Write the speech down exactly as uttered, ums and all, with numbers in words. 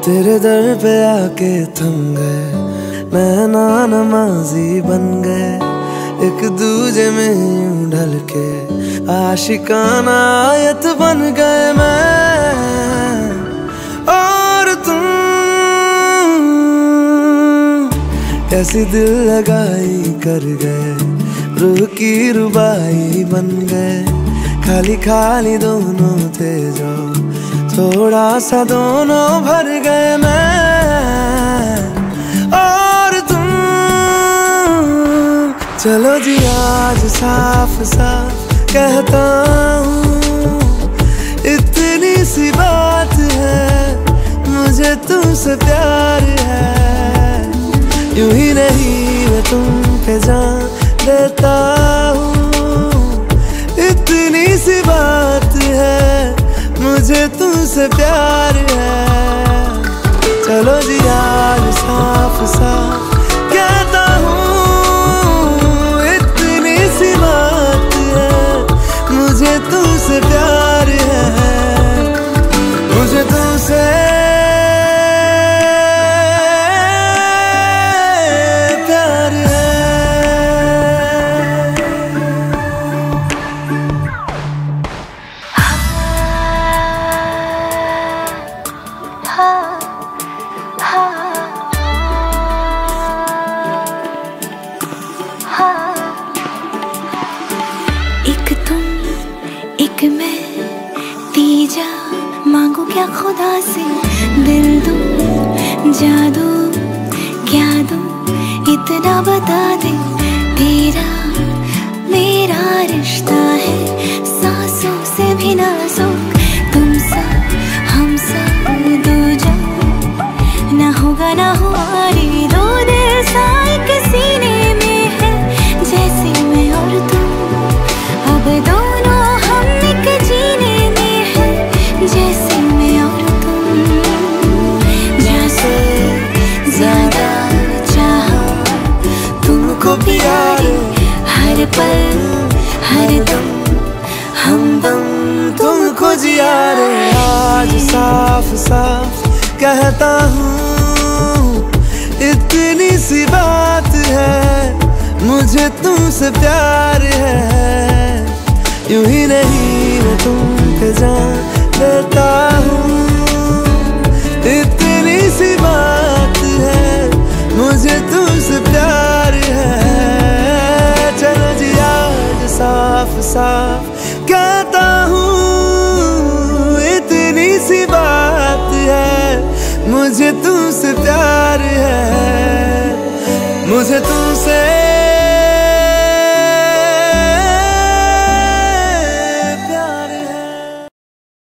तेरे दर पे आके थम गए, नैना नमाजी बन गए, एक दूजे में यूं ढल के आशिकाना आयत बन गए मैं और तुम। कैसी दिल लगाई कर गए, रूह की रुबाई बन गए, खाली खाली दोनों थे जो थोड़ा सा दोनों भर गए मैं और तुम। चलो जी आज साफ साफ कहता हूँ, इतनी सी बात है, मुझे तुमसे प्यार है। यूं ही नहीं मैं तुम पे जान देता हूँ, इतनी सी बात है, मुझे तुमसे प्यार है। चलो जी आज साफ साफ कहता हूँ, इतनी सी बात है, मुझे तुमसे प्यार है, मुझे तुमसे प्यार है। एक तुम एक मैं, तीजा मांगू क्या खुदा से, दिल दूं जादू क्या दूं इतना बता दे। तेरा मेरा रिश्ता है सांसों से भी नाजुक, तुम सा हम सा दो जो ना होगा ना हुआ रे, दो दिल सा एक सीने में है जैसे मैं और तुम। अब दोनों हम एक जीने में है जैसे मैं और तुम। जैसे ज्यादा चाहा तुमको प्यारे, हर पल हर दम हमदम तुमको जिया रे। आज साफ साफ कहता हूँ, इतनी सी बात है, मुझे तुमसे प्यार है। यूं ही नहीं मैं तुम पे जान देता हूँ, इतनी सी बात है, मुझे तुमसे प्यार है। चलो जी आज साफ साफ कहता हूँ, इतनी सी बात है, मुझे तुमसे प्यार है, मुझे तुमसे